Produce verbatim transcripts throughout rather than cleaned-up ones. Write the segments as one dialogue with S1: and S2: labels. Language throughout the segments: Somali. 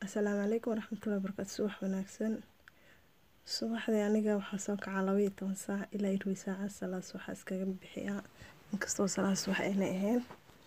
S1: السلام عليكم ورحمة الله وبركاته. صباح وناكسن صباحدii aniga waxaa soo kaca laba iyo toban saac ilaa iyo saac salaas waxa iskaga bixiyaa inkastoo salaas wax ayna ahayn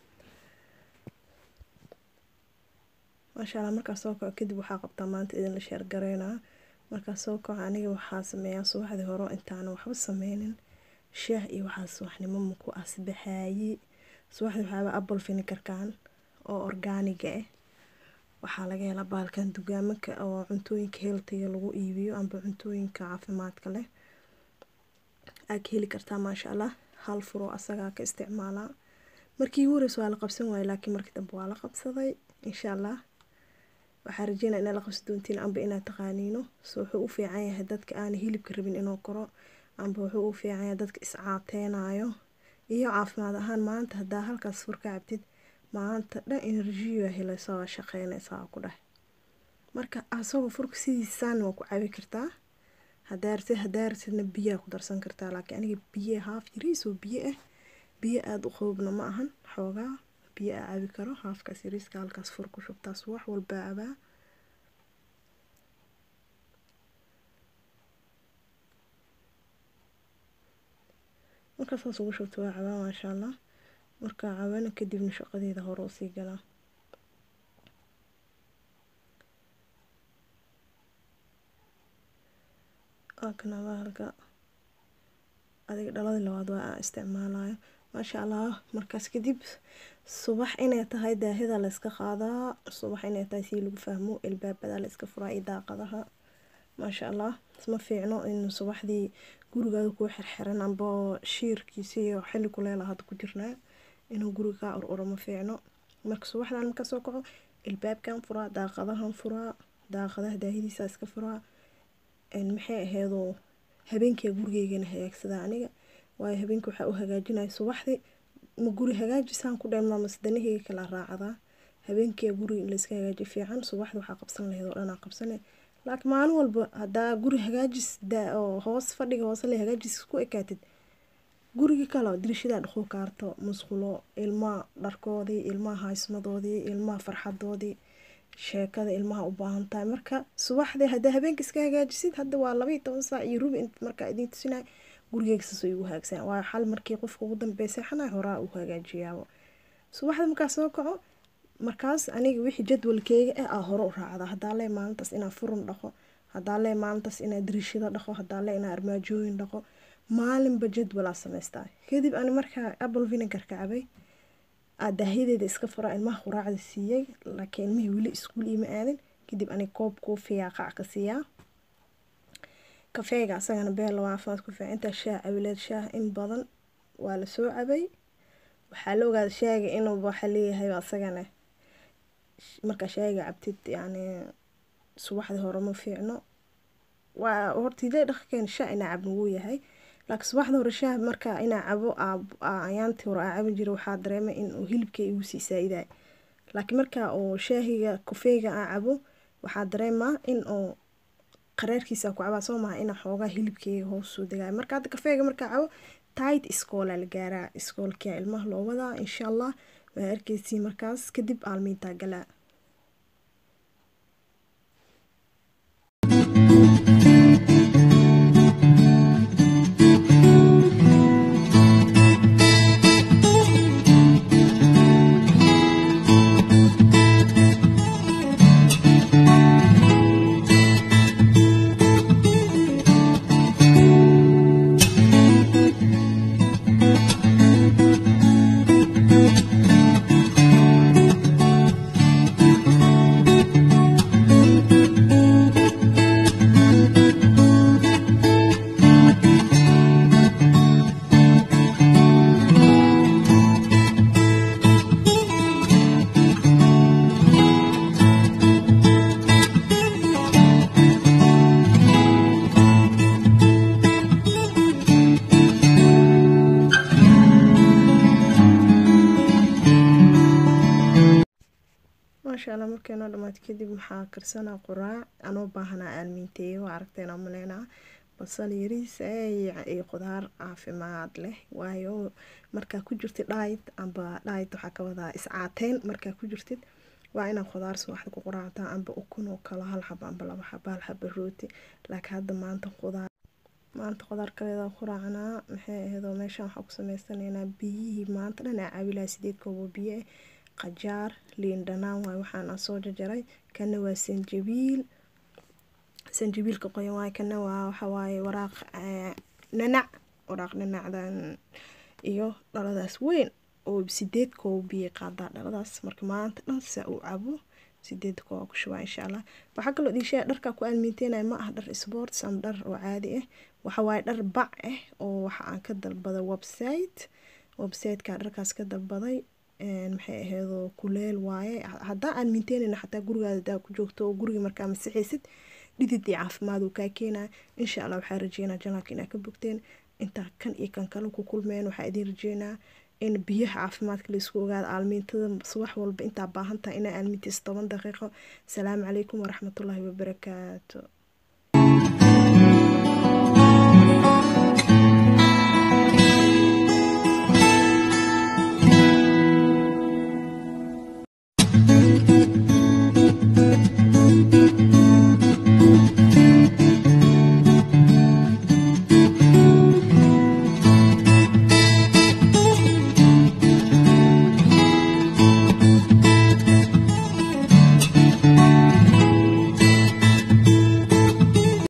S1: maasha Allah. marka soo kaco kadib waxaa qabtaa maanta idin la sheer gareynaa. marka soo kaco aniga waxaa sameeyaa subaxdii hore intaan waxba sameynin shaah iyo waxaa subaxnimo ma ku asbaxaayay. subaxdii waxaa apple vinegar-kan oo organic ah waxaa laga helaa baalkan dugaamada oo cuntooyinka healthy lagu iibiyo amba cuntooyinka caafimaadka leh aad heli kartaa maasha Allah. hal furo asaga ka isticmaalaa markii ugu horeyso waa la qabsan waayay laakiin markii dambe waa la qabsaday insha Allah. waxaan rajeynayaa in la qabsan doontiin amba inaad taqaaniino soo wuxuu u fiican yahay dadka aan hilibka rabin inuu koro amba wuxuu u fiican yahay dadka iscaateenayo iyo caafimaad ahaan. maanta hadaa halkaas fur ka cabtid maanta dhan energy waa helaysaa waa shaqeynaysaa ku dhahay. marka asagoo furka sidiisaan waa ku cabi kartaa hadaartid hadaartidna biyo ku darsan kartaa laakiin aniga biyo haaf yariis oo biyo ah biyo aad u qoobna ma ahan xoogaa biyo aan cabi karo haafkaas yariiska halkaas fur ku shubtaas wax walba cabaa. markaas saas ugu shubto waa cabaa maasha Allah. marka caawina kadibna shaqadeeda hore u sii galaa. akana halka adiga dhalada labaad waa isticmaalayo maasha Allah. markaas kadib subax inay tahay daahida la iska qaadaa subax inay tahay si lagu fahmo albaabada la iska furaa iyo daaqadaha maasha Allah. isma fiicno in subaxdii gurigaaga ku xirxiran amba shiirkiisa iyo xilli kuleel ah ku jirnaa inuu guriga ur ur ma fiicno. marka subaxdan marka soo kaco albaabkan furaa daaqadahan furaa daaqadaha daahidiisa iska furaa in maxay aheedo habeenkii gurigeena hagaagsada aniga waayo habeenkii waxa uu hagaajinay subaxdii ma guri hagaajisaan ku dheemaa masdanahiga kala raacada habeenkii guriga la iska hagaajiyo fiican subaxdii waxa qabsan lahayd oo dhan qabsanay laakiin maalin walba hadaa guri hagaajis oo hoos fadhiga hoos la hagaajis ku ekaatid guriga kale dirishada dhaqo kaarto musqulo ilma dharkoodii ilmaha haysmadoodii ilmaha farxadoodii sheekada ilmaha u baahan tahay. marka subaxdii hadaa habeenkii iska hagaajisid hadda waa laba iyo toban saac iyo rubi inta marka idin tusinay gurigeega soo igu hagaagsan waa xal markii qofka ugu dambeysay xanaa horaa u hagaajiyaa. subaxdii marka soo kaco markaas aniga wixii jadwalkeyga ah hore u raacada hadaa leh maalintaas inaan furun dhaqo hadaa leh maalintaas inaan dirishada dhaqo hadaa leh inaan armaajooyin dhaqo maalinba jadwal aan samaystaa. kadib ani markaa apple vinegar ka cabay daahideeda iska furaa ilmaha quraacda siiyay laakiin ilmihii weli iskuul ima aadin. kadib ani koob koofiya qac ka siiyaa kafeega asagana beel waa caafimaad ku fiican. inta shaah cabileed shaah in badan waa la soo cabay waxaa la ogaaday shaaga inuu waxa leeyahay asagana marka shaaga cabtid yani subaxdii hore ma fiicno waa hortiday dhaqkeen shaah ina cabno wuu yahay laakiin subaxda hore shaah marka ina cabo ayaantii hore aan cabin jiray waxaa dareemay in uu hilibkay igu sii saa'iday laakiin marka oo shaahiga kafeega aan cabo waxaa dareemaa in oo qaraarkiisa ku cabaa soo maaha ina xoogaa hilibkayga hoos soo degay. marka hadda kafeega marka cabo tight iskoola la gaaraa iskoolka ilmaha loo wadaa insha Allah waa arkeysi. markaas kadib aalmiinta galaa maasha Allah. markayna dhamaad kadib maxaa karsanaa quraac anoo baahanaa aalmiinteeyo aragteena maleynaa basal yariis iyo qudaar caafimaad leh waayo marka ku jirtid diet amba diet waxa ka wada iscaateen marka ku jirtid waa inaa khudaar subaxda ku quraactaa amba ukun oo kale hal xaba amba laba xaba hal xaba rooti laakiin hadda maanta khudaar maanta khudaar kaleeda quraacnaa maxay ahaydoo meeshaan waxaa ku sameysanaynaa biyihii maanta dhan aa caawilaa sideed koob oo biyo ah qajaar liin dhanaan waay waxaan aan soo jarjaray kana waa sanjabiil sanjabiilka qoyan waay kana waa waxa waaye waraaq nanac waraaq nanacdan iyo dhaladaas weyn oo sideed koob biyo qaadaa dhaladaas marka maanta dhan saa u cabo sideed koob ku shubaa insha Allah waxa kale oo dhiishay dharka ku aalmiinteynay ma ah dhar sports ama dhar oo caadi ah waxa waaye dhar bac ah oo waxa aan ka dalbaday website website-ka dharkaas ka dalbaday een maxay ahaydoo kuleel waaye hadaa aalmiinteynayna xataa gurigaada ku joogto oo guriga markaa masixaysid dhidid iyo caafimaad uu ka keenaa insha Allah waxaan rajeynaa janaalka inaad ka bogteen inta kan iyo kan kale ku kulmeen waxaa idin rajeynaa in biyaha caafimaadka la isku ogaado aalmiintada subax walba intaa baahan tahay inaa aalmiintiis toban daqiiqo. Salaamu calaykum waraxmatullaahi wabarakaatu.